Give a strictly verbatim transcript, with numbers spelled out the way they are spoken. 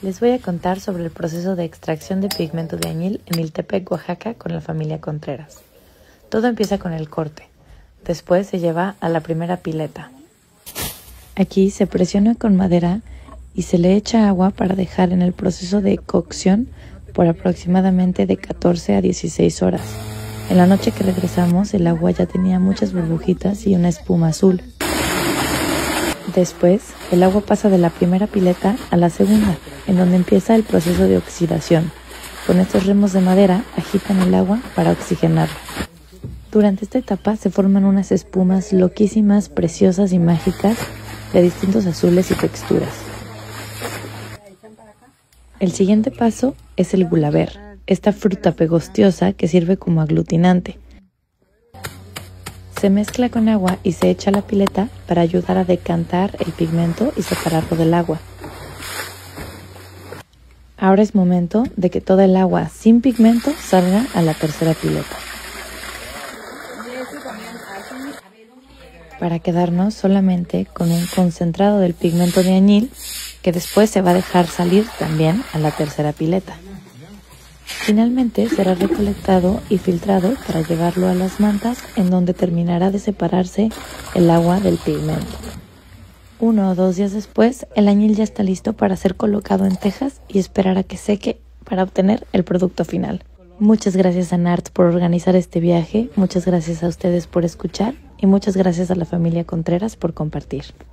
Les voy a contar sobre el proceso de extracción de pigmento de añil en Iltepec, Oaxaca, con la familia Contreras. Todo empieza con el corte. Después se lleva a la primera pileta. Aquí se presiona con madera y se le echa agua para dejar en el proceso de cocción por aproximadamente de catorce a dieciséis horas. En la noche que regresamos, el agua ya tenía muchas burbujitas y una espuma azul. Después, el agua pasa de la primera pileta a la segunda, en donde empieza el proceso de oxidación. Con estos remos de madera agitan el agua para oxigenarla. Durante esta etapa se forman unas espumas loquísimas, preciosas y mágicas de distintos azules y texturas. El siguiente paso es el gulaber, esta fruta pegostiosa que sirve como aglutinante. Se mezcla con agua y se echa a la pileta para ayudar a decantar el pigmento y separarlo del agua. Ahora es momento de que toda el agua sin pigmento salga a la tercera pileta, para quedarnos solamente con un concentrado del pigmento de añil que después se va a dejar salir también a la tercera pileta. Finalmente será recolectado y filtrado para llevarlo a las mantas, en donde terminará de separarse el agua del pigmento. Uno o dos días después, el añil ya está listo para ser colocado en tejas y esperar a que seque para obtener el producto final. Muchas gracias a Nart por organizar este viaje, muchas gracias a ustedes por escuchar y muchas gracias a la familia Contreras por compartir.